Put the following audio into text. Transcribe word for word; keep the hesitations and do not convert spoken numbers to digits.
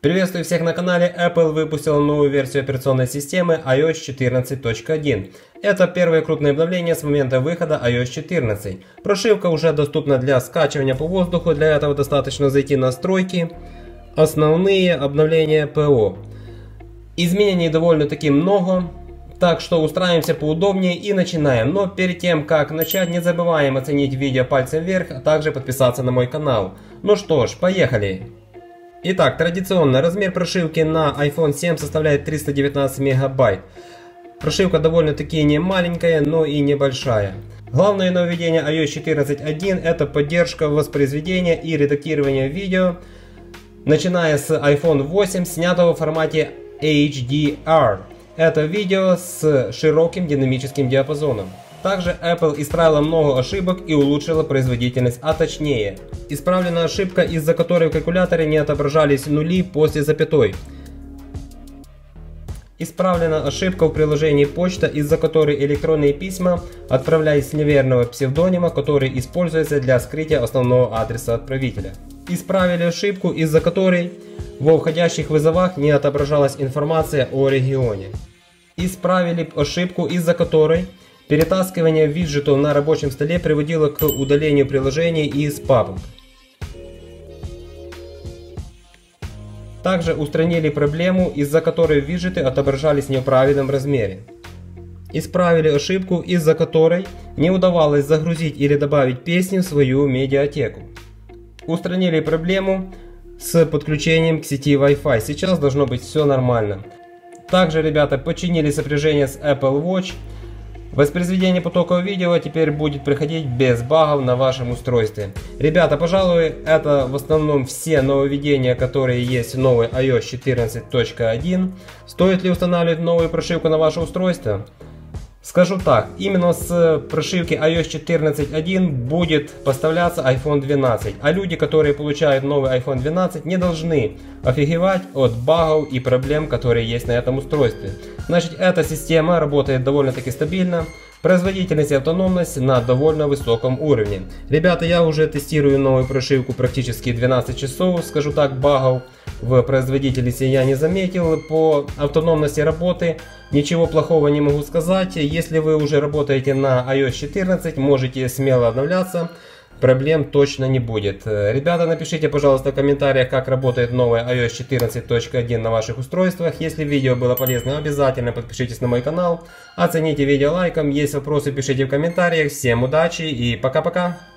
Приветствую всех на канале. Apple выпустила новую версию операционной системы ай о эс четырнадцать точка один. Это первое крупное обновление с момента выхода ай о эс четырнадцать. Прошивка уже доступна для скачивания по воздуху, для этого достаточно зайти на настройки, основные обновления ПО. Изменений довольно-таки много, так что устраиваемся поудобнее и начинаем. Но перед тем как начать, не забываем оценить видео пальцем вверх, а также подписаться на мой канал. Ну что ж, поехали! Итак, традиционно размер прошивки на айфон семь составляет триста девятнадцать мегабайт. Прошивка довольно-таки не маленькая, но и небольшая. Главное нововведение ай о эс четырнадцать точка один это поддержка воспроизведения и редактирования видео, начиная с айфон восемь, снятого в формате эйч ди ар. Это видео с широким динамическим диапазоном. Также Apple исправила много ошибок и улучшила производительность, а точнее, исправлена ошибка, из-за которой в калькуляторе не отображались нули после запятой. Исправлена ошибка в приложении почта, из-за которой электронные письма отправлялись с неверного псевдонима, который используется для скрытия основного адреса отправителя. Исправили ошибку, из-за которой во входящих вызовах не отображалась информация о регионе. Исправили ошибку, из-за которой перетаскивание виджетов на рабочем столе приводило к удалению приложений из папок. Также устранили проблему, из-за которой виджеты отображались в неправильном размере. Исправили ошибку, из-за которой не удавалось загрузить или добавить песни в свою медиатеку. Устранили проблему с подключением к сети Wi-Fi. Сейчас должно быть все нормально. Также, ребята, починили сопряжение с Apple Watch. Воспроизведение потокового видео теперь будет проходить без багов на вашем устройстве. Ребята, пожалуй, это в основном все нововведения, которые есть в новой ай о эс четырнадцать точка один. Стоит ли устанавливать новую прошивку на ваше устройство? Скажу так, именно с прошивки ай о эс четырнадцать точка один будет поставляться айфон двенадцать, а люди, которые получают новый айфон двенадцать, не должны офигевать от багов и проблем, которые есть на этом устройстве. Значит, эта система работает довольно-таки стабильно, производительность и автономность на довольно высоком уровне. Ребята, я уже тестирую новую прошивку практически двенадцать часов, скажу так, багов в производительности я не заметил. По автономности работы ничего плохого не могу сказать. Если вы уже работаете на ай о эс четырнадцать, можете смело обновляться, проблем точно не будет. Ребята, напишите, пожалуйста, в комментариях, как работает новая ай о эс четырнадцать точка один на ваших устройствах. Если видео было полезно, обязательно подпишитесь на мой канал, оцените видео лайком. Есть вопросы, пишите в комментариях. Всем удачи и пока-пока!